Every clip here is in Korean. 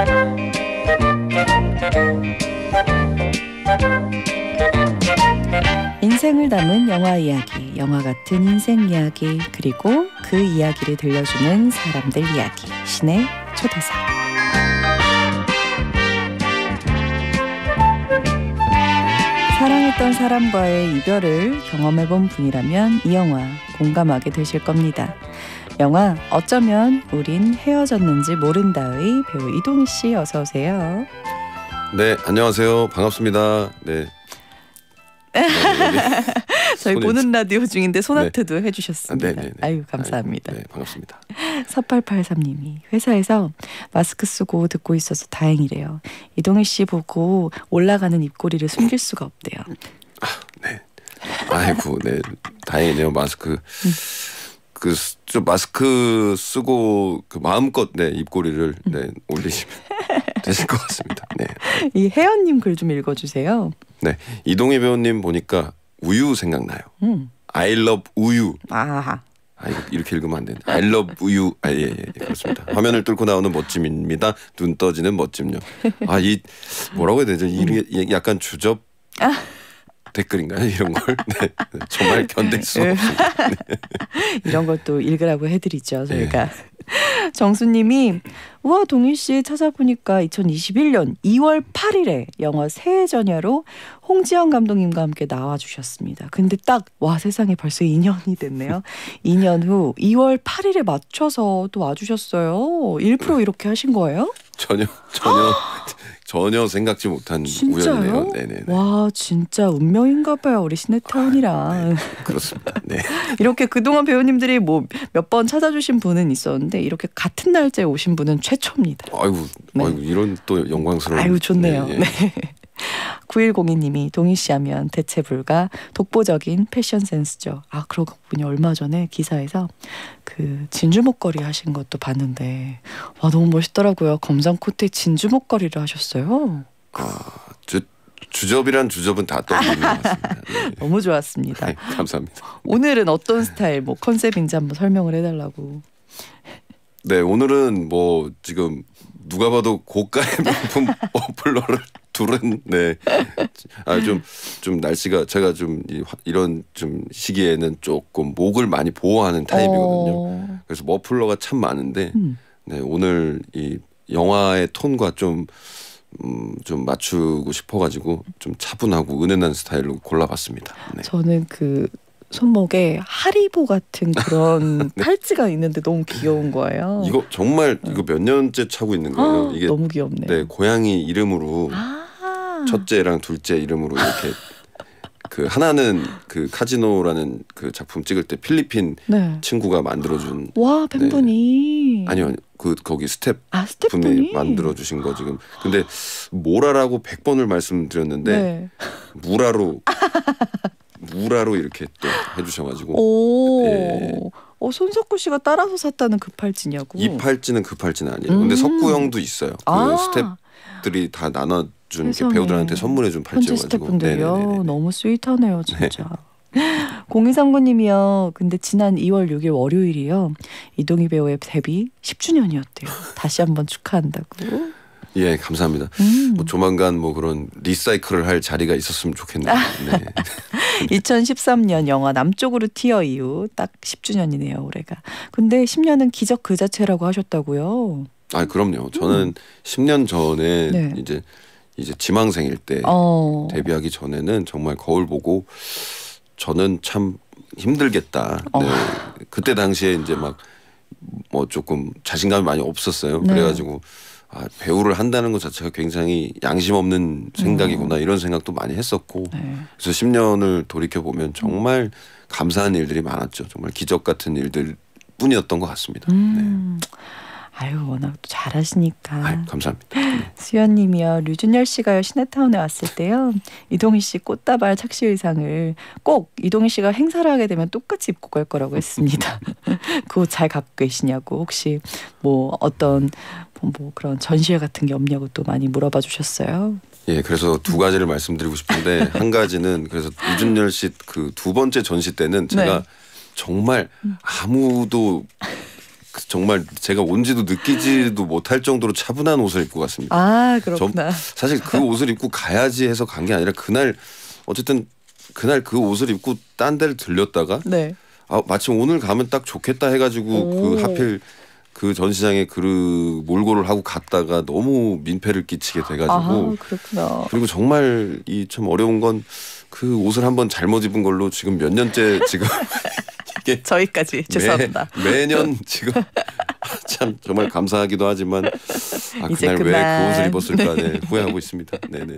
인생을 담은 영화 이야기, 영화 같은 인생 이야기, 그리고 그 이야기를 들려주는 사람들 이야기, 신의 초대석. 사랑했던 사람과의 이별을 경험해본 분이라면 이 영화 공감하게 되실 겁니다. 영화 어쩌면 우린 헤어졌는지 모른다의 배우 이동희 씨, 어서 오세요. 네, 안녕하세요. 반갑습니다. 네. 저희 보는 라디오 중인데 손아트도 네. 해주셨습니다. 네네네. 아유, 감사합니다. 네, 반갑습니다. 4883님이 회사에서 마스크 쓰고 듣고 있어서 다행이래요. 이동희 씨 보고 올라가는 입꼬리를 숨길 수가 없대요. 네. 아이고, 네. 다행이네요. 마스크. 좀 마스크 쓰고 그 마음껏 네, 입꼬리를 네, 올리시면 되실 것 같습니다. 네. 이 혜연님 글 좀 읽어주세요. 네, 이동희 배우님 보니까 우유 생각나요. I love 우유. 아, 이렇게 읽으면 안 되는데. I love 우유. 예, 그렇습니다. 화면을 뚫고 나오는 멋짐입니다. 눈 떠지는 멋짐요. 이 뭐라고 해야 되죠? 이게 약간 주접 댓글인가요? 이런 걸 네, 정말 견딜 수 없습니다. 네. 이런 것도 읽으라고 해드리죠, 저희가. 네. 정수님이 우와, 동희 씨 찾아보니까 2021년 2월 8일에 영화 새해 전야로 홍지연 감독님과 함께 나와주셨습니다. 근데 딱 와, 세상에 벌써 2년이 됐네요. 2년 후 2월 8일에 맞춰서 또 와주셨어요. 일부러 이렇게 하신 거예요? 전혀 생각지 못한 진짜요? 우연이네요. 네네. 와, 진짜 운명인가 봐요, 우리 시네타운이랑. 네, 그렇습니다. 네. 이렇게 그동안 배우님들이 뭐 몇 번 찾아주신 분은 있었는데 이렇게 같은 날짜에 오신 분은 최초입니다. 아이고, 네. 이런 또 영광스러운. 아이고, 좋네요. 네. 네. 9102님이 동희 씨 하면 대체 불가 독보적인 패션 센스죠. 그러고 보니 얼마 전에 기사에서 그 진주 목걸이 하신 것도 봤는데 와, 너무 멋있더라고요. 검정 코트에 진주 목걸이를 하셨어요. 주접이란 주접은 다 떠오르는 것 같습니다. 네. 너무 좋았습니다. 네, 감사합니다. 오늘은 어떤 스타일, 컨셉인지 한번 설명을 해달라고. 네, 오늘은 지금 누가 봐도 고가의 명품 머플러를 두른 좀 날씨가 제가 좀 이런 좀 시기에는 조금 목을 많이 보호하는 타입이거든요. 그래서 머플러가 참 많은데 네, 오늘 이 영화의 톤과 좀 맞추고 싶어가지고 좀 차분하고 은은한 스타일로 골라봤습니다. 네. 저는 그 손목에 하리보 같은 그런 네. 팔찌가 있는데 너무 귀여운 거예요. 이거 정말 이거 몇 년째 차고 있는 거예요. 이게 너무 귀엽네. 네, 고양이 이름으로 첫째랑 둘째 이름으로 이렇게 그 하나는 그 카지노라는 그 작품 찍을 때 필리핀 네. 친구가 만들어준. 와, 팬분이. 네. 아니요, 거기 스태프분이 스태프분이 만들어주신 거 지금. 근데 모라라고 100번을 말씀드렸는데 네. 무라로 이렇게 또 해주셔가지고. 오. 예. 손석구 씨가 따라서 샀다는 그 팔찌냐고. 이 팔찌는 그 팔찌는 아니에요. 근데 석구 형도 있어요. 그 스태프들이 다 나눠준 배우들한테 선물해준 팔찌여가지고. 현지 스태프분들이요. 네네네네. 너무 스윗하네요, 진짜. 0239님이요. 근데 지난 2월 6일 월요일이요. 이동희 배우의 데뷔 10주년이었대요. 다시 한번 축하한다고. 예, 감사합니다. 조만간 그런 리사이클을 할 자리가 있었으면 좋겠네요. 네. 2013년 영화 남쪽으로 튀어 이후 딱 10주년이네요, 올해가. 근데 10년은 기적 그 자체라고 하셨다고요. 그럼요. 저는 10년 전에 네. 이제 지망생일 때 데뷔하기 전에는 정말 거울 보고 저는 참 힘들겠다. 네. 그때 당시에 이제 조금 자신감이 많이 없었어요. 네. 그래가지고 배우를 한다는 것 자체가 굉장히 양심 없는 생각이구나 이런 생각도 많이 했었고 네. 그래서 10년을 돌이켜보면 정말 감사한 일들이 많았죠. 정말 기적 같은 일들 뿐이었던 것 같습니다. 네. 아유, 워낙 또 잘하시니까. 감사합니다. 네. 수연님이요. 류준열 씨가요, 시네타운에 왔을 때요, 이동희 씨 꽃다발 착시 의상을 꼭 이동희 씨가 행사를 하게 되면 똑같이 입고 갈 거라고 했습니다. 그거 잘 갖고 계시냐고, 혹시 어떤 그런 전시회 같은 게 없냐고 또 많이 물어봐 주셨어요. 예, 그래서 두 가지를 말씀드리고 싶은데 한 가지는 그래서 류준열 씨 그 두 번째 전시 때는 제가 정말 아무도 정말 제가 온지도 느끼지도 못할 정도로 차분한 옷을 입고 갔습니다. 아 그렇구나. 사실 그 옷을 입고 가야지 해서 간 게 아니라 그날 어쨌든 그날 그 옷을 입고 딴 데를 들렸다가 네. 마침 오늘 가면 딱 좋겠다 해가지고 그 하필 그 전시장에 그 몰고를 하고 갔다가 너무 민폐를 끼치게 돼가지고. 아 그렇구나. 그리고 정말 이 참 어려운 건 그 옷을 한번 잘못 입은 걸로 지금 몇 년째 지금 이게 저희까지 죄송합니다. 매년 지금 참 정말 감사하기도 하지만 이제 그날 왜 그 옷을 입었을까 네. 후회하고 있습니다. 네네네.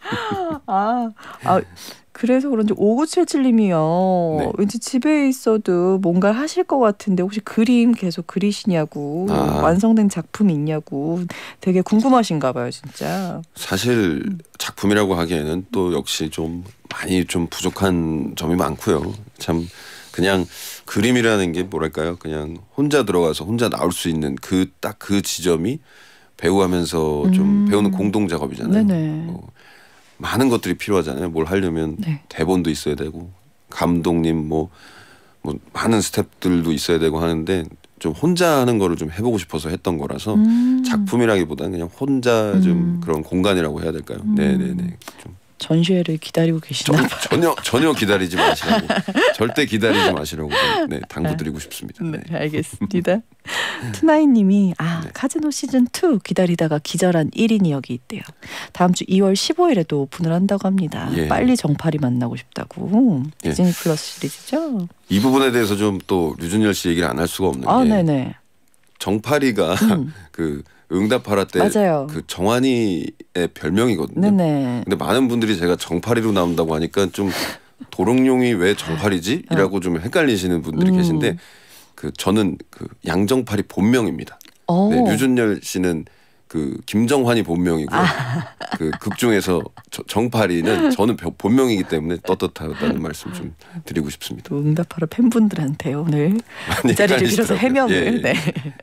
그래서 그런지 5977님이요. 네. 왠지 집에 있어도 뭔가 하실 것 같은데 혹시 그림 계속 그리시냐고 완성된 작품이 있냐고 되게 궁금하신가 봐요 진짜. 사실 작품이라고 하기에는 또 역시 좀 많이 좀 부족한 점이 많고요. 참 그냥 그림이라는 게 뭐랄까요. 그냥 혼자 들어가서 혼자 나올 수 있는 그 딱 그 지점이 배우하면서 좀 배우는 공동 작업이잖아요. 네네. 많은 것들이 필요하잖아요. 뭘 하려면 네. 대본도 있어야 되고 감독님 뭐 많은 스태프들도 있어야 되고 하는데 좀 혼자 하는 거를 좀 해보고 싶어서 했던 거라서 작품이라기보다는 그냥 혼자 좀 그런 공간이라고 해야 될까요? 네네네. 좀 전시회를 기다리고 계시나 봐요. 전혀 기다리지 마시라고 절대 기다리지 마시라고 당부드리고 싶습니다. 네, 알겠습니다. 투나이님이 네. 카지노 시즌 2 기다리다가 기절한 1인이 여기 있대요. 다음 주 2월 15일에도 오픈을 한다고 합니다. 예. 빨리 정팔이 만나고 싶다고. 예. 디즈니 플러스 시리즈죠. 이 부분에 대해서 좀 또 류준열 씨 얘기를 안 할 수가 없는 게 네네. 정파리가 그 응답하라 때 맞아요. 그 정환이의 별명이거든요. 네네. 근데 많은 분들이 제가 정파리로 나온다고 하니까 좀 도롱뇽이 왜 정파리지? 이라고 좀 헷갈리시는 분들이 계신데 그 저는 그 양정파리 본명입니다. 네, 류준열 씨는 그 김정환이 본명이고 그 극 중에서 정파리는 저는 본명이기 때문에 떻듯하다는 말씀 좀 드리고 싶습니다. 또 응답하라 팬분들한테 오늘 이 자리를 빌어서 해명을. 예, 예. 네.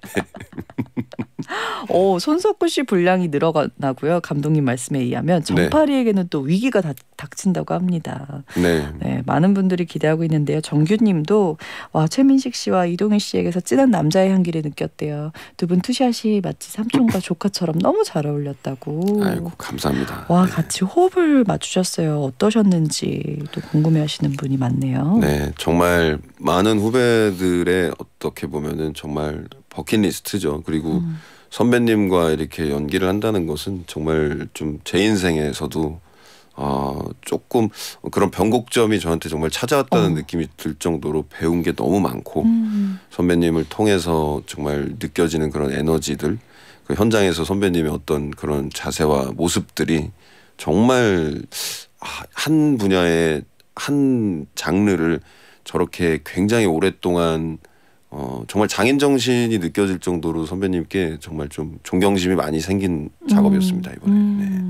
손석구 씨 분량이 늘어나고요. 감독님 말씀에 의하면 정파리에게는 또 위기가 닥친다고 합니다. 네. 네, 많은 분들이 기대하고 있는데요. 정규님도 최민식 씨와 이동희 씨에게서 진한 남자의 향기를 느꼈대요. 두 분 투샷이 마치 삼촌과 조카처럼 너무 잘 어울렸다고. 아이고 감사합니다. 네. 같이 호흡을 맞추셨어요. 어떠셨는지 또 궁금해하시는 분이 많네요. 네, 정말 많은 후배들의 어떻게 보면은 정말 버킷리스트죠. 그리고 선배님과 이렇게 연기를 한다는 것은 정말 좀 제 인생에서도 조금 그런 변곡점이 저한테 정말 찾아왔다는 느낌이 들 정도로 배운 게 너무 많고 선배님을 통해서 정말 느껴지는 그런 에너지들 그 현장에서 선배님의 어떤 그런 자세와 모습들이 정말 한 분야의 한 장르를 저렇게 굉장히 오랫동안 정말 장인 정신이 느껴질 정도로 선배님께 정말 좀 존경심이 많이 생긴 작업이었습니다 이번에. 네.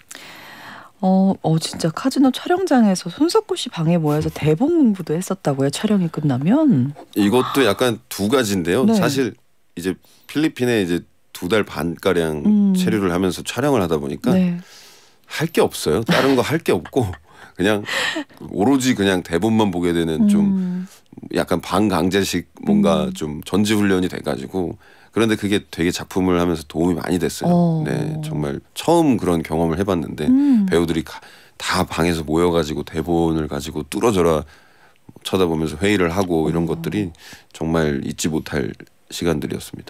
진짜 카지노 촬영장에서 손석구 씨 방에 모여서 대본 공부도 했었다고요. 촬영이 끝나면. 이것도 약간 두 가지인데요. 네. 사실 이제 필리핀에 이제 2달 반 가량 체류를 하면서 촬영을 하다 보니까 네. 할 게 없어요. 다른 거 할 게 없고 그냥 오로지 그냥 대본만 보게 되는 좀 약간 반강제식 뭔가 좀 전지훈련이 돼가지고 그런데 그게 되게 작품을 하면서 도움이 많이 됐어요. 네, 정말 처음 그런 경험을 해봤는데 배우들이 다 방에서 모여가지고 대본을 가지고 뚫어져라 쳐다보면서 회의를 하고 이런 것들이 정말 잊지 못할 시간들이었습니다.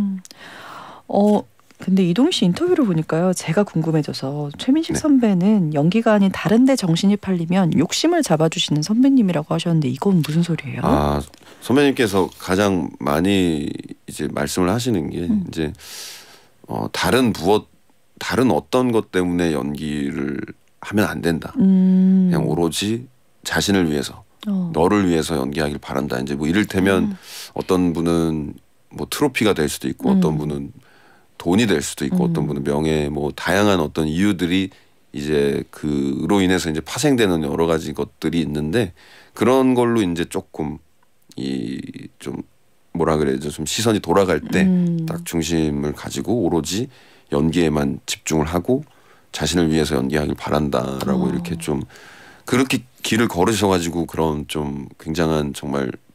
근데 이동희 씨 인터뷰를 보니까요. 제가 궁금해져서 최민식 선배는 연기가 아닌 다른 데 정신이 팔리면 욕심을 잡아주시는 선배님이라고 하셨는데 이건 무슨 소리예요? 선배님께서 가장 많이 이제 말씀을 하시는 게 이제 다른 어떤 것 때문에 연기를 하면 안 된다. 그냥 오로지 자신을 위해서 너를 위해서 연기하길 바란다. 이제 뭐 이를테면 어떤 분은 뭐 트로피가 될 수도 있고 어떤 분은 돈이 될 수도 있고 어떤 분은 명예 뭐 다양한 어떤 이유들이 이제 그로 인해서 이제 파생되는 여러 가지 것들이 있는데 그런 걸로 이제 조금 좀 뭐라 그래야죠 좀 시선이 돌아갈 때 딱 중심을 가지고 오로지 연기에만 집중을 하고 자신을 위해서 연기하길 바란다라고 이렇게 좀 그렇게 길을 걸으셔가지고 그런 좀 굉장한 정말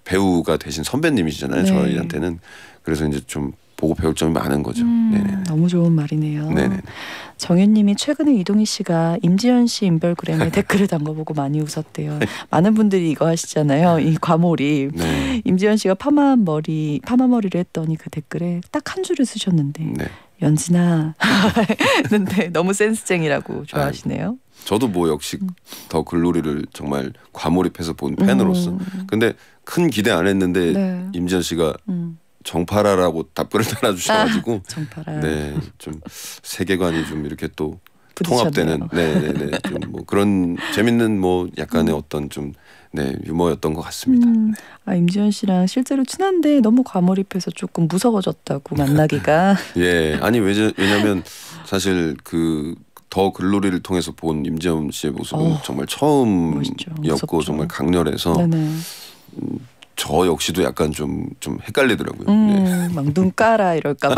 배우가 되신 선배님이시잖아요. 네. 저희한테는. 그래서 이제 좀 보고 배울 점이 많은 거죠. 네네. 너무 좋은 말이네요. 네네. 정현님이 최근에 이동희 씨가 임지연 씨 인별그램에 댓글을 단 거 보고 많이 웃었대요. 많은 분들이 이거 하시잖아요. 이 과몰입. 네. 임지연 씨가 파마머리를 했더니 그 댓글에 딱 한 줄을 쓰셨는데 네. 연진아 근데 너무 센스쟁이라고 좋아하시네요. 저도 뭐 역시 더 글로리를 정말 과몰입해서 본 팬으로서. 근데 큰 기대 안 했는데 네. 임지연 씨가 정파라라고 답글을 달아주셔가지고 정파라. 네, 좀 세계관이 좀 이렇게 또 부딪혔네요. 통합되는 네네네 좀 뭐 그런 재밌는 뭐 약간의 어떤 좀 네 유머였던 것 같습니다. 네. 임지연 씨랑 실제로 친한데 너무 과몰입해서 조금 무서워졌다고 만나기가. 예, 아니 왜냐면 사실 그 더 글로리를 통해서 본 임지연 씨의 모습은 정말 처음이었고 정말 강렬해서 네네. 저 역시도 약간 좀 헷갈리더라고요. 네. 막 눈 까라 이럴까봐.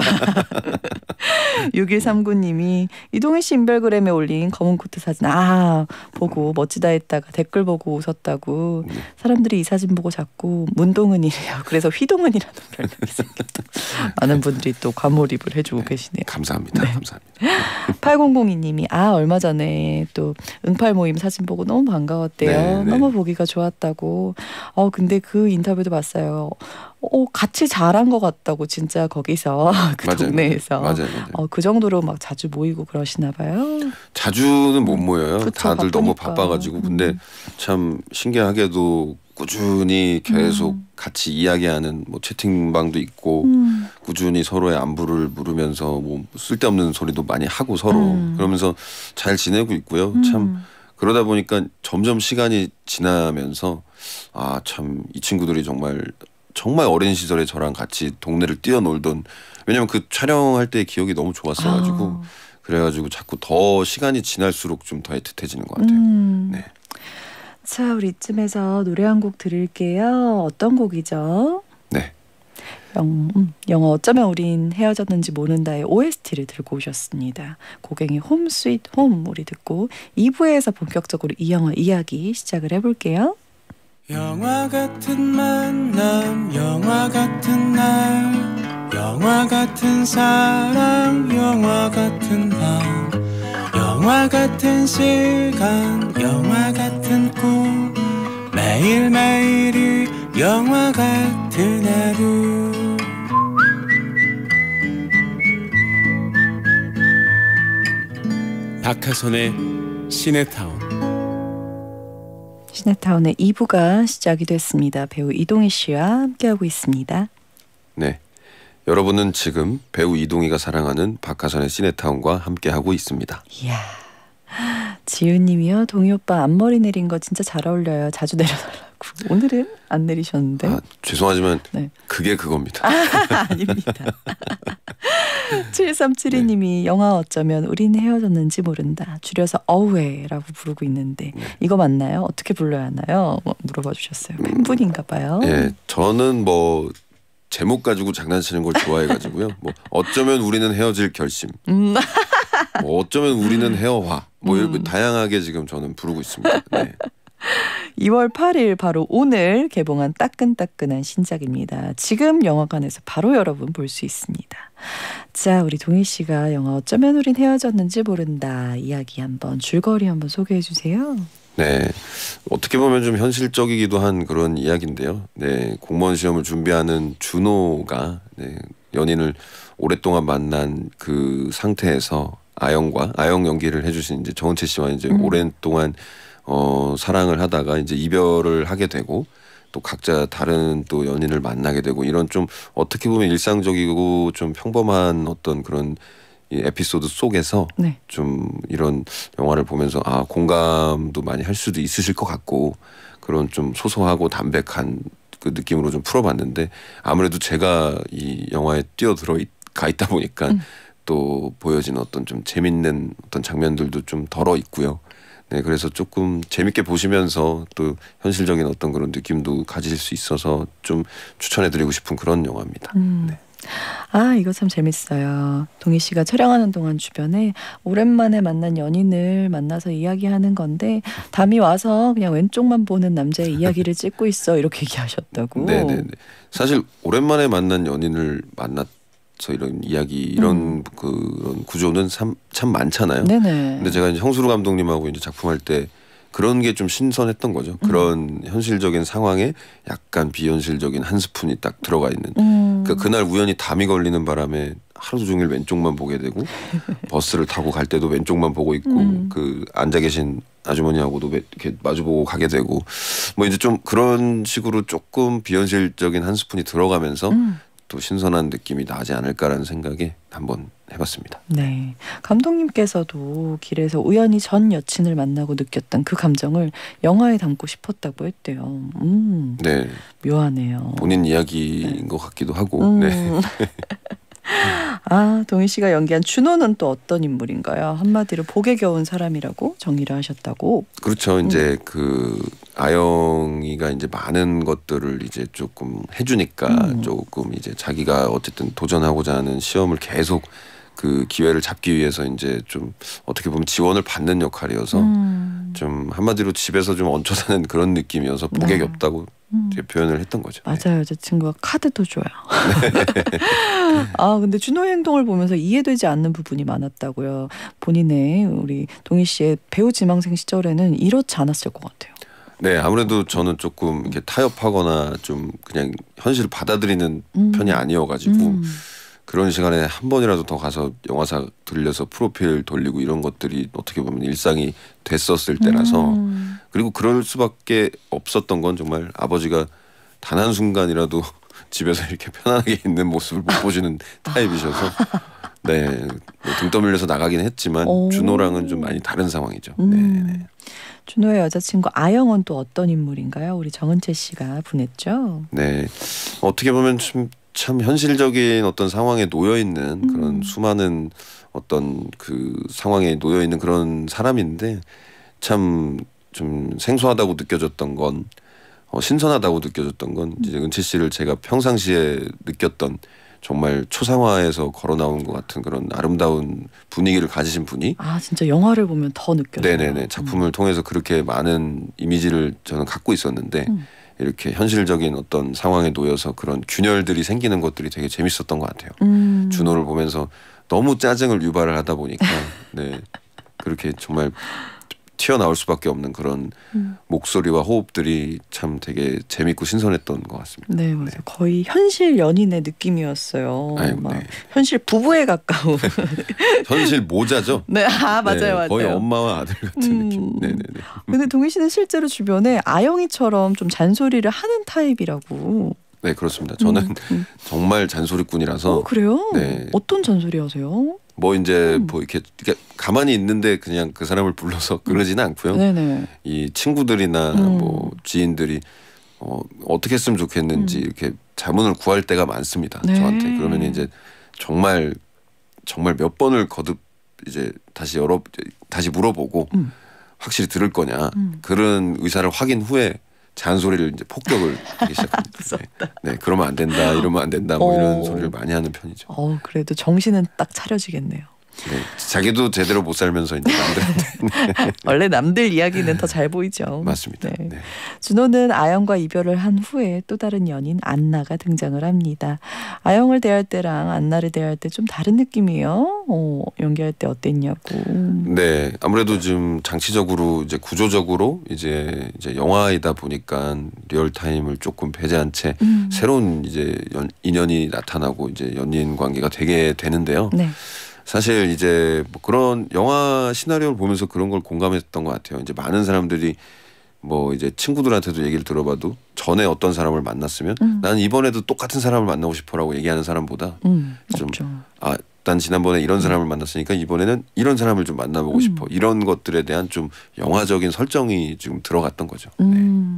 6139님이 이동희 씨 인별그램에 올린 검은 코트 사진 보고 멋지다 했다가 댓글 보고 웃었다고. 사람들이 이 사진 보고 자꾸 문동은이래요. 그래서 휘동은이라는 별명이 생겼다고. 많은 분들이 또 과몰입을 해주고 계시네요. 감사합니다. 네. 감사합니다. 8002님이 얼마 전에 또 응팔 모임 사진 보고 너무 반가웠대요. 네, 네. 너무 보기가 좋았다고. 근데 그 인터뷰도 봤어요. 같이 자란 것 같다고 진짜 거기서 그 맞아요, 동네에서. 맞아요. 그 정도로 막 자주 모이고 그러시나 봐요. 자주는 못 모여요. 그쵸, 다들 너무 바쁘니까. 바빠가지고. 근데 참 신기하게도 꾸준히 계속 같이 이야기하는 뭐 채팅방도 있고 꾸준히 서로의 안부를 물으면서 뭐 쓸데없는 소리도 많이 하고 서로 그러면서 잘 지내고 있고요. 참 그러다 보니까 점점 시간이 지나면서 참 이 친구들이 정말 어린 시절에 저랑 같이 동네를 뛰어놀던 왜냐면 그 촬영할 때 기억이 너무 좋았어가지고 그래가지고 자꾸 더 시간이 지날수록 좀 더 애틋해지는 것 같아요. 네. 자, 우리 이쯤에서 노래 한 곡 들을게요. 어떤 곡이죠? 네. 영화 어쩌면 우린 헤어졌는지 모른다의 OST를 들고 오셨습니다. 고갱의 홈 스윗 홈 우리 듣고 2부에서 본격적으로 이 영화 이야기 시작을 해볼게요. 영화 같은 만남 영화 같은 날 영화 같은 사랑 영화 같은 밤 영화 같은 시간 영화 같은 꿈 매일매일이 영화 같은 하루 박하선의 시네타운 시네타운의 2부가 시작이 됐습니다. 배우 이동희 씨와 함께하고 있습니다. 네. 여러분은 지금 배우 이동희가 사랑하는 박하선의 시네타운과 함께하고 있습니다. 이야. 지은님이요. 동희 오빠 앞머리 내린 거 진짜 잘 어울려요. 자주 내려달라고. 오늘은 안 내리셨는데. 죄송하지만 네. 그게 그겁니다. 아닙니다. 7372님이 영화 어쩌면 우린 헤어졌는지 모른다. 줄여서 어우해라고 부르고 있는데 이거 맞나요? 어떻게 불러야 하나요? 물어봐 주셨어요. 팬분인가 봐요. 예, 저는 뭐 제목 가지고 장난치는 걸 좋아해가지고요. 뭐 어쩌면 우리는 헤어질 결심. 뭐 어쩌면 우리는 헤어화. 뭐 이렇게 다양하게 지금 저는 부르고 있습니다. 네. 2월 8일 바로 오늘 개봉한 따끈따끈한 신작입니다. 지금 영화관에서 바로 여러분 볼 수 있습니다. 자, 우리 동희 씨가 영화 어쩌면 우린 헤어졌는지 모른다 이야기 한번 줄거리 한번 소개해 주세요. 네, 어떻게 보면 좀 현실적이기도 한 그런 이야기인데요. 네, 공무원 시험을 준비하는 준호가 연인을 오랫동안 만난 그 상태에서 아영 연기를 해주신 이제 정은채 씨와 이제 오랜동안 사랑을 하다가 이제 이별을 하게 되고 또 각자 다른 또 연인을 만나게 되고 이런 좀 어떻게 보면 일상적이고 좀 평범한 어떤 그런 이 에피소드 속에서 좀 이런 영화를 보면서 공감도 많이 할 수도 있으실 것 같고 그런 좀 소소하고 담백한 그 느낌으로 좀 풀어봤는데 아무래도 제가 이 영화에 가 있다 보니까 또 보여지는 어떤 좀 재밌는 어떤 장면들도 좀 덜어 있고요. 네, 그래서 조금 재밌게 보시면서 또 현실적인 어떤 그런 느낌도 가지실 수 있어서 좀 추천해드리고 싶은 그런 영화입니다. 네. 아, 이거 참 재밌어요. 동희 씨가 촬영하는 동안 주변에 오랜만에 만난 연인을 만나서 이야기하는 건데 담이 와서 그냥 왼쪽만 보는 남자의 이야기를 찍고 있어 이렇게 얘기하셨다고. 네네네. 사실 오랜만에 만난 연인을 만났 이런 이야기 이런 그런 구조는 참 많잖아요. 네네. 근데 제가 이제 형수루 감독님하고 이제 작품할 때 그런 게 좀 신선했던 거죠. 그런 현실적인 상황에 약간 비현실적인 한 스푼이 딱 들어가 있는. 그러니까 그날 우연히 담이 걸리는 바람에 하루 종일 왼쪽만 보게 되고 버스를 타고 갈 때도 왼쪽만 보고 있고 그 앉아 계신 아주머니하고도 이렇게 마주보고 가게 되고 뭐 이제 좀 그런 식으로 조금 비현실적인 한 스푼이 들어가면서 또 신선한 느낌이 나지 않을까라는 생각에 한번 해봤습니다. 네, 감독님께서도 길에서 우연히 전 여친을 만나고 느꼈던 그 감정을 영화에 담고 싶었다고 했대요. 네, 묘하네요. 본인 이야기인 것 같기도 하고. 네. 아, 동희 씨가 연기한 준호는 또 어떤 인물인가요? 한마디로 복에 겨운 사람이라고 정의를 하셨다고. 그렇죠. 이제 그 아영이가 이제 많은 것들을 이제 조금 해주니까 조금 이제 자기가 어쨌든 도전하고자 하는 시험을 계속 그 기회를 잡기 위해서 이제 좀 어떻게 보면 지원을 받는 역할이어서 좀 한마디로 집에서 좀 얹혀 사는 그런 느낌이어서 복에 겹다고 표현을 했던 거죠. 맞아요. 여자친구가 카드도 줘요. 아, 근데 준호의 행동을 보면서 이해되지 않는 부분이 많았다고요. 본인의 우리 동희 씨의 배우 지망생 시절에는 이렇지 않았을 것 같아요. 네, 아무래도 저는 조금 이렇게 타협하거나 좀 그냥 현실을 받아들이는 편이 아니어가지고 그런 시간에 한 번이라도 더 가서 영화사 들려서 프로필 돌리고 이런 것들이 어떻게 보면 일상이 됐었을 때라서 그리고 그럴 수밖에 없었던 건 정말 아버지가 단 한순간이라도 집에서 이렇게 편안하게 있는 모습을 못 보시는 타입이셔서 네, 등 떠밀려서 나가긴 했지만 준호랑은 좀 많이 다른 상황이죠. 네. 준호의 여자친구 아영은 또 어떤 인물인가요? 우리 정은채 씨가 분했죠. 네, 어떻게 보면 참 현실적인 어떤 상황에 놓여 있는 그런 수많은 어떤 그 상황에 놓여 있는 그런 사람인데 참 좀 생소하다고 느껴졌던 건 신선하다고 느껴졌던 건 이제 은채 씨를 제가 평상시에 느꼈던 정말 초상화에서 걸어 나온 것 같은 그런 아름다운 분위기를 가지신 분이 아, 진짜 영화를 보면 더 느껴져요. 네네네. 작품을 통해서 그렇게 많은 이미지를 저는 갖고 있었는데 이렇게 현실적인 어떤 상황에 놓여서 그런 균열들이 생기는 것들이 되게 재밌었던 것 같아요. 준호를 보면서 너무 짜증을 유발을 하다 보니까 네, 그렇게 정말 튀어나올 수밖에 없는 그런 목소리와 호흡들이 참 되게 재밌고 신선했던 것 같습니다. 네, 맞아요. 거의 현실 연인의 느낌이었어요. 아이고, 막 네. 현실 부부에 가까운. 현실 모자죠. 네, 아, 맞아요, 네, 맞아요. 거의 엄마와 아들 같은 느낌. 네네네. 근데 동희 씨는 실제로 주변에 아영이처럼 좀 잔소리를 하는 타입이라고. 네, 그렇습니다. 저는 정말 잔소리꾼이라서. 그래요? 네. 어떤 잔소리 하세요? 뭐 이제 뭐 이렇게 가만히 있는데 그냥 그 사람을 불러서 그러지는 않고요. 네네. 이 친구들이나 뭐 지인들이 어떻게 했으면 좋겠는지 이렇게 자문을 구할 때가 많습니다. 네. 저한테. 그러면 이제 정말 몇 번을 거듭 이제 다시 물어보고 확실히 들을 거냐 그런 의사를 확인 후에 잔소리를 이제 폭격을 하기 시작합니다. 네, 그러면 안 된다, 이러면 안 된다, 뭐 이런 소리를 많이 하는 편이죠. 그래도 정신은 딱 차려지겠네요. 네, 자기도 제대로 못 살면서 이제 남들한테 원래 남들 이야기는 더 잘 보이죠. 맞습니다. 네. 네. 준호는 아영과 이별을 한 후에 또 다른 연인 안나가 등장을 합니다. 아영을 대할 때랑 안나를 대할 때 좀 다른 느낌이에요. 연기할 때 어땠냐고. 네, 아무래도 지금 장치적으로 이제 구조적으로 이제 영화이다 보니까 리얼 타임을 조금 배제한 채 새로운 이제 인연이 나타나고 이제 연인 관계가 되게 되는데요. 네. 사실 이제 뭐 그런 영화 시나리오를 보면서 그런 걸 공감했던 것 같아요. 이제 많은 사람들이 뭐 이제 친구들한테도 얘기를 들어봐도 전에 어떤 사람을 만났으면 나는 이번에도 똑같은 사람을 만나고 싶어라고 얘기하는 사람보다 좀 난 지난번에 이런 사람을 만났으니까 이번에는 이런 사람을 좀 만나보고 싶어. 이런 것들에 대한 좀 영화적인 설정이 지금 들어갔던 거죠. 네.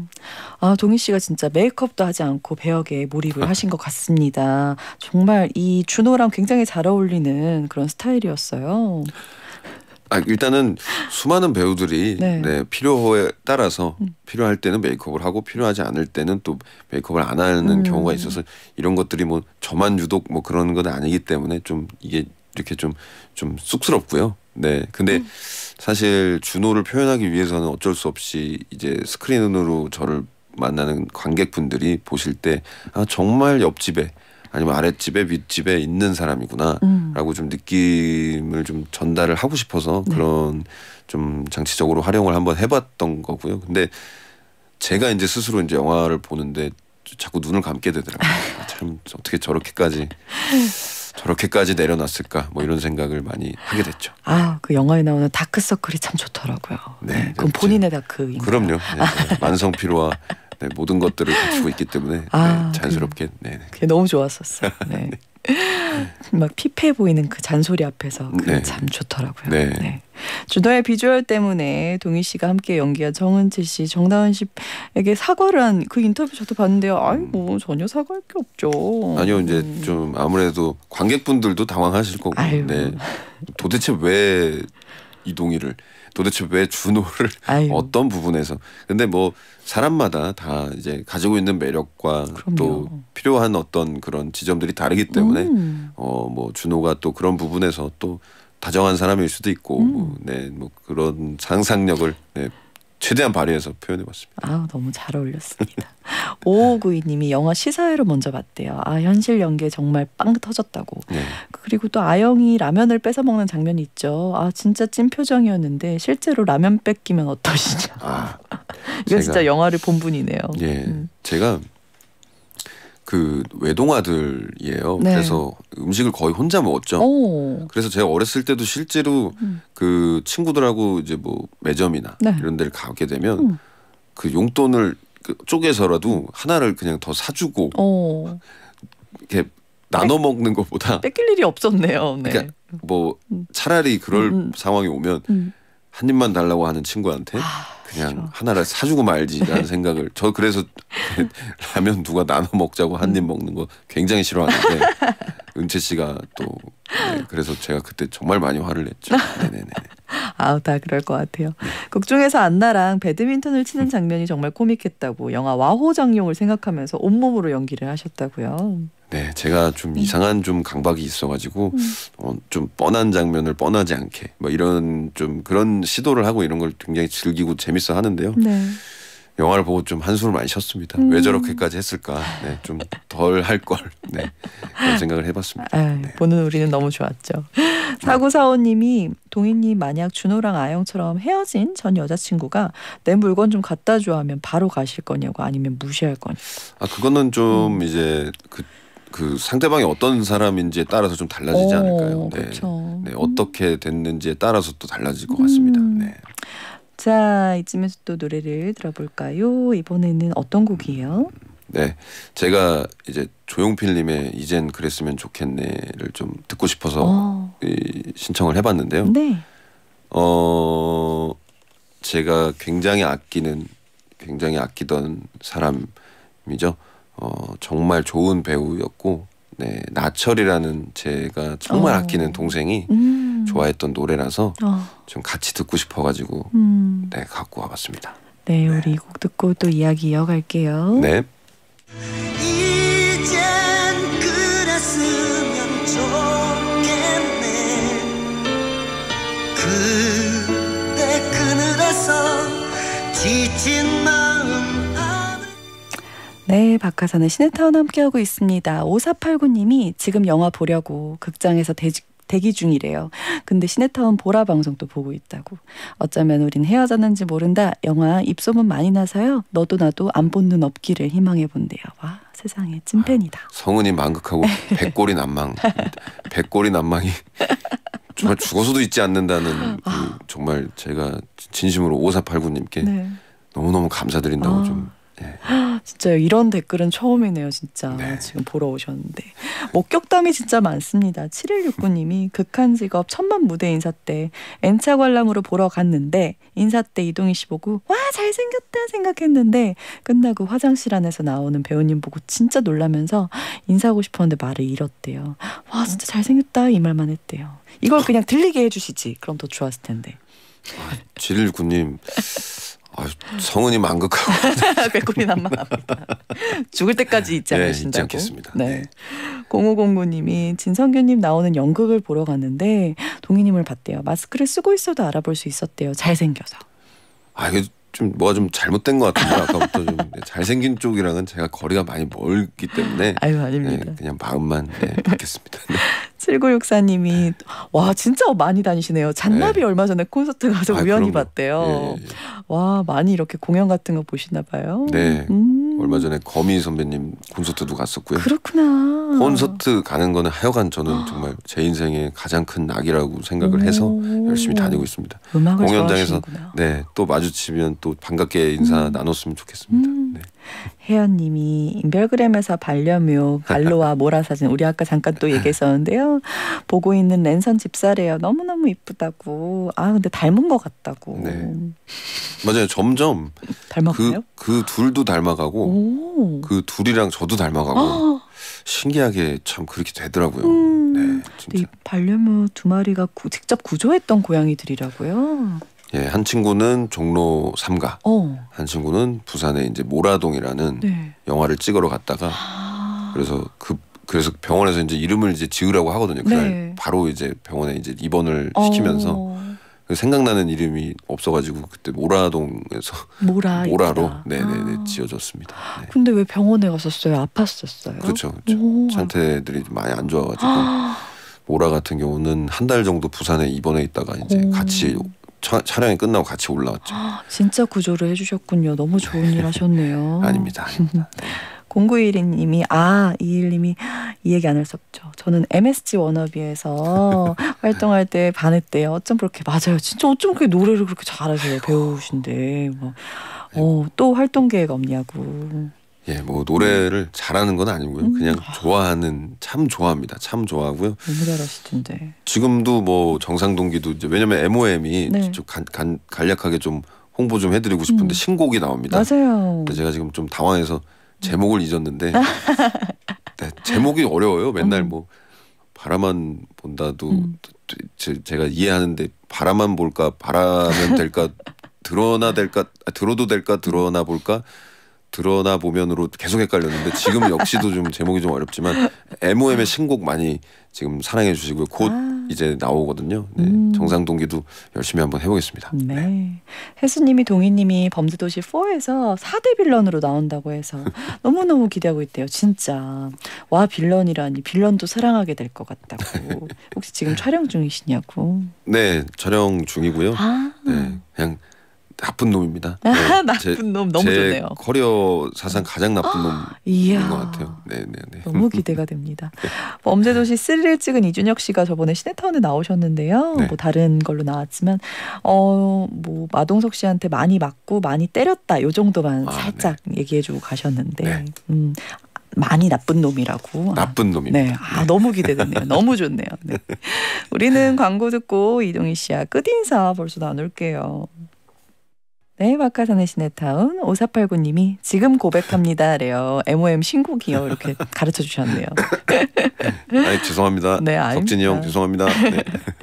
아, 동희 씨가 진짜 메이크업도 하지 않고 배역에 몰입을 하신 것 같습니다. 정말 이 준호랑 굉장히 잘 어울리는 그런 스타일이었어요. 일단은 수많은 배우들이 네. 네, 필요에 따라서 필요할 때는 메이크업을 하고 필요하지 않을 때는 또 메이크업을 안 하는 경우가 있어서 이런 것들이 뭐 저만 유독 뭐 그런 건 아니기 때문에 좀 이게 이렇게 좀 쑥스럽고요. 네, 근데 사실 준호를 표현하기 위해서는 어쩔 수 없이 이제 스크린으로 저를 만나는 관객분들이 보실 때 정말 옆집에 아니면 아랫집에 윗집에 있는 사람이구나라고 좀 느낌을 좀 전달을 하고 싶어서 그런 좀 장치적으로 활용을 한번 해봤던 거고요. 근데 제가 이제 스스로 이제 영화를 보는데 자꾸 눈을 감게 되더라고요. 참 어떻게 저렇게까지 내려놨을까 뭐 이런 생각을 많이 하게 됐죠. 그 영화에 나오는 다크서클이 참 좋더라고요. 네, 그건 본인의 다크인가요? 그럼요. 네, 만성 피로와 네, 모든 것들을 갖추고 있기 때문에 네, 자연스럽게. 네. 그게 너무 좋았었어요. 네. 막 피폐해 보이는 그 잔소리 앞에서 그게 참 좋더라고요. 네. 네. 준호의 비주얼 때문에 동희 씨가 함께 연기한 정은지 씨, 정다은 씨에게 사과를 한 그 인터뷰 저도 봤는데요. 뭐 전혀 사과할 게 없죠. 아니요, 이제 좀 아무래도 관객분들도 당황하실 거고. 네. 도대체 왜 이동희를, 도대체 왜 준호를 어떤 부분에서? 근데 뭐 사람마다 다 이제 가지고 있는 매력과 그럼요. 또 필요한 어떤 그런 지점들이 다르기 때문에 뭐 준호가 또 그런 부분에서 또 다정한 사람일 수도 있고 뭐 그런 상상력을 최대한 발휘해서 표현해봤습니다. 너무 잘 어울렸습니다. 5592님이 영화 시사회로 먼저 봤대요. 현실 연기에 정말 빵 터졌다고. 네. 그리고 또 아영이 라면을 뺏어 먹는 장면이 있죠. 진짜 찐 표정이었는데 실제로 라면 뺏기면 어떠시죠? 이건 진짜 영화를 본 분이네요. 예, 제가 그 외동아들이에요. 네. 그래서 음식을 거의 혼자 먹었죠. 그래서 제가 어렸을 때도 실제로 그 친구들하고 이제 뭐 매점이나 이런 데를 가게 되면 그 용돈을 쪼개서라도 하나를 그냥 더 사주고 이렇게 나눠 먹는 것보다 뺏길 일이 없었네요. 네. 그러니까 뭐 차라리 그럴 상황이 오면 한 입만 달라고 하는 친구한테 그냥 그렇죠. 하나를 사주고 말지라는 생각을 저 그래서 라면 누가 나눠 먹자고 한 입 먹는 거 굉장히 싫어하는데 은채 씨가 또 그래서 제가 그때 정말 많이 화를 냈죠. 네네네. 다 그럴 것 같아요. 극 중에서 안나랑 배드민턴을 치는 장면이 정말 코믹했다고 영화 와호장룡을 생각하면서 온몸으로 연기를 하셨다고요. 네, 제가 좀 이상한 좀 강박이 있어가지고 좀 뻔한 장면을 뻔하지 않게 뭐 이런 좀 그런 시도를 하고 이런 걸 굉장히 즐기고 재밌어 하는데요. 네. 영화를 보고 좀 한숨을 많이 쉬었습니다. 왜 저렇게까지 했을까? 네, 좀 덜 할 걸. 네, 그런 생각을 해봤습니다. 네. 보는 우리는 너무 좋았죠. 4945님이 동희님 만약 준호랑 아영처럼 헤어진 전 여자친구가 내 물건 좀 갖다 줘 하면 바로 가실 거냐고 아니면 무시할 거냐고. 그거는 좀 이제 그 상대방이 어떤 사람인지에 따라서 좀 달라지지 않을까요? 네. 그렇죠. 네, 어떻게 됐는지에 따라서 또 달라질 것 같습니다. 네. 자, 이쯤에서 또 노래를 들어볼까요? 이번에는 어떤 곡이에요? 네, 제가 이제 조용필님의 이젠 그랬으면 좋겠네를 좀 듣고 싶어서 신청을 해봤는데요. 네. 제가 굉장히 아끼던 사람이죠. 정말 좋은 배우였고, 네, 나철이라는 제가 정말 아끼는 동생이 좋아했던 노래라서 좀 같이 듣고 싶어가지고 네, 갖고 와봤습니다. 네, 우리 이 곡 듣고 또 이야기 이어갈게요. 네. 이젠 그랬으면 좋겠네. 그때 그늘에서 지친 마음 네, 박하선의 시네타운 함께하고 있습니다. 5489님이 지금 영화 보려고 극장에서 대기 중이래요. 근데 시네타운 보라 방송도 보고 있다고. 어쩌면 우린 헤어졌는지 모른다. 영화 입소문 많이 나서요. 너도 나도 안 본 눈 없기를 희망해 본대요. 와, 세상에 찐팬이다. 성은이 만극하고 백골이 난망. 백골이 난망이 정말 죽어서도 잊지 않는다는 정말 제가 진심으로 5489님께 너무너무 감사드린다고 좀. 예. 진짜 이런 댓글은 처음이네요. 진짜 네. 지금 보러 오셨는데 목격담이 진짜 많습니다. 7169님이 극한 직업 천만 무대 인사 때 N차 관람으로 보러 갔는데 인사 때 이동희 씨 보고 와 잘생겼다 생각했는데 끝나고 화장실 안에서 나오는 배우님 보고 진짜 놀라면서 인사하고 싶었는데 말을 잃었대요. 와 진짜 잘생겼다 이 말만 했대요. 이걸 그냥 들리게 해주시지. 그럼 더 좋았을 텐데. 7169님 성은이 만극하고 꾀꼬리 난만합니다. 죽을 때까지 잊지 네, 않으신다고. 잊지 않겠습니다. 네. 네. 0509님이 진성규님 나오는 연극을 보러 갔는데 동희님을 봤대요. 마스크를 쓰고 있어도 알아볼 수 있었대요. 잘생겨서. 이게 좀 뭐가 좀 잘못된 것 같은데 아까부터 좀 잘생긴 쪽이랑은 제가 거리가 많이 멀기 때문에 아유 아닙니다. 네, 그냥 마음만 받겠습니다. 네. 7964님이 와 진짜 많이 다니시네요. 잔나비 얼마 전에 콘서트 가서 우연히 그럼요. 봤대요. 예, 예. 와 많이 이렇게 공연 같은 거 보시나 봐요. 네. 얼마 전에 거미 선배님 콘서트도 갔었고요. 그렇구나. 콘서트 가는 거는 하여간 저는 정말 제 인생의 가장 큰 낙이라고 생각을 해서 열심히 다니고 있습니다. 음악을 공연장에서 좋아하시는구나. 네, 또 마주치면 또 반갑게 인사 나눴으면 좋겠습니다. 네. 혜연님이 인별그램에서 반려묘 갈로와 모라 사진 우리 아까 잠깐 또 얘기했었는데요. 보고 있는 랜선 집사래요. 너무너무 이쁘다고. 근데 닮은 것 같다고. 네. 맞아요. 점점 닮았나요? 그 둘도 닮아가고 오. 그 둘이랑 저도 닮아가고 신기하게 참 그렇게 되더라고요. 네, 근데 이 진짜. 반려묘 두 마리가 직접 구조했던 고양이들이라고요. 예, 한 친구는 종로 3가, 한 친구는 부산에 이제 모라동이라는 네. 영화를 찍으러 갔다가 그래서 병원에서 이제 이름을 이제 지으라고 하거든요. 그날 네. 바로 이제 병원에 이제 입원을 시키면서 생각나는 이름이 없어가지고 그때 모라동에서 모라로 네네네 지어졌습니다. 네. 근데 왜 병원에 갔었어요? 아팠었어요? 그렇죠. 오. 상태들이 많이 안 좋아가지고 모라 같은 경우는 한 달 정도 부산에 입원해 있다가 이제 같이 촬영이 끝나고 같이 올라왔죠. 진짜 구조를 해주셨군요. 너무 좋은 일 하셨네요. 아닙니다. 네. 0912님이 21님이 이 얘기 안 할 수 없죠. 저는 MSG 워너비에서 활동할 때 반했대요. 어쩜 그렇게 맞아요. 진짜 어쩜 그렇게 노래를 그렇게 잘하세요. 배우신데 또 활동 계획 없냐고. 예, 뭐 노래를 잘하는 건 아니고요. 그냥 좋아하는 참 좋아합니다. 참 좋아하고요. 너무 잘하시던데. 지금도 뭐 정상동기도 이제 왜냐면 MOM이 네. 좀 간략하게 좀 홍보 좀 해드리고 싶은데 신곡이 나옵니다. 맞아요. 근데 제가 지금 좀 당황해서 제목을 잊었는데 네, 제목이 어려워요. 맨날 뭐 바라만 본다도 제가 이해하는데 바라만 볼까 바라면 될까 드러나 될까 들어도 될까 드러나 볼까 드러나 보면으로 계속 헷갈렸는데 지금 역시도 좀 제목이 좀 어렵지만 MOM의 신곡 많이 지금 사랑해 주시고요. 곧 이제 나오거든요. 네, 정상동기도 열심히 한번 해보겠습니다. 네. 혜수님이 동희님이 범죄도시 4에서 4대 빌런으로 나온다고 해서 너무너무 기대하고 있대요. 진짜. 와 빌런이라니 빌런도 사랑하게 될 것 같다고. 혹시 지금 촬영 중이시냐고. 네, 촬영 중이고요. 네, 그냥 나쁜 놈입니다. 네, 나쁜 놈 너무 제 좋네요. 커리어 사상 가장 나쁜 놈인 이야. 것 같아요. 네. 너무 기대가 됩니다. 범죄도시 3를 찍은 이준혁 씨가 저번에 시네타운에 나오셨는데요. 네. 뭐 다른 걸로 나왔지만 뭐 마동석 씨한테 많이 맞고 많이 때렸다. 요 정도만 살짝 얘기해주고 가셨는데 많이 나쁜 놈이라고. 나쁜 놈입니다. 네. 너무 기대되네요. 너무 좋네요. 네. 우리는 광고 듣고 이동희 씨와 끝인사 벌써 나눌게요. 네, 박하선의 시네타운 5489님이 지금 고백합니다래요. MOM 신곡이요. 이렇게 가르쳐 주셨네요. 죄송합니다. 네, 석진이 형 죄송합니다. 네.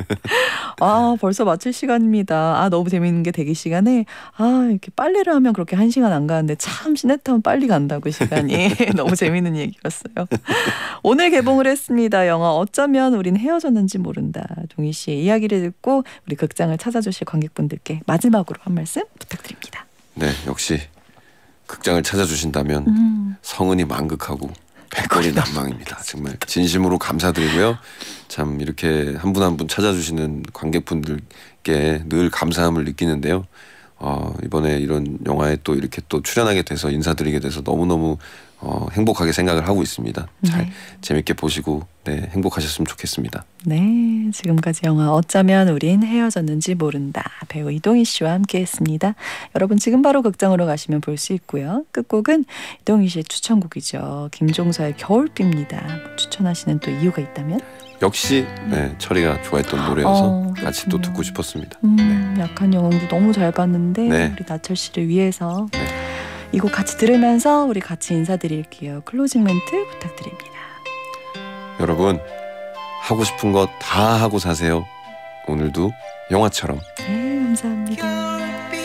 벌써 마칠 시간입니다. 너무 재밌는 게 대기 시간에 이렇게 빨래를 하면 그렇게 1시간 안 가는데 참 시네타운 빨리 간다고 시간이. 너무 재밌는 얘기였어요. 오늘 개봉을 했습니다. 영화 어쩌면 우린 헤어졌는지 모른다. 동희 씨의 이야기를 듣고 우리 극장을 찾아주실 관객분들께 마지막으로 한 말씀 부탁드립니다. 네, 역시 극장을 찾아주신다면 성은이 만극하고 백골이 난망입니다. 정말 진심으로 감사드리고요. 참 이렇게 한 분 한 분 찾아주시는 관객분들께 늘 감사함을 느끼는데요. 이번에 이런 영화에 또 이렇게 또 출연하게 돼서 인사드리게 돼서 너무너무 행복하게 생각을 하고 있습니다. 잘 네. 재밌게 보시고 네, 행복하셨으면 좋겠습니다. 네, 지금까지 영화 어쩌면 우린 헤어졌는지 모른다 배우 이동희 씨와 함께했습니다. 여러분 지금 바로 극장으로 가시면 볼 수 있고요. 끝곡은 이동희 씨의 추천곡이죠. 김종서의 겨울비입니다. 추천하시는 또 이유가 있다면? 역시 네, 철이가 좋아했던 노래여서 같이 또 그렇군요. 듣고 싶었습니다. 약한 영웅도 너무 잘 봤는데 네. 우리 나철 씨를 위해서 네. 이 곡 같이 들으면서 우리 같이 인사드릴게요. 클로징 멘트 부탁드립니다. 여러분 하고 싶은 거 다 하고 사세요. 오늘도 영화처럼. 네, 감사합니다.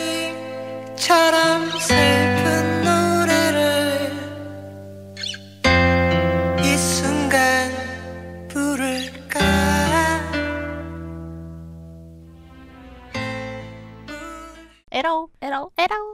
별빛처럼 슬픈 노래를 이 순간 부를까 에러 에러 에러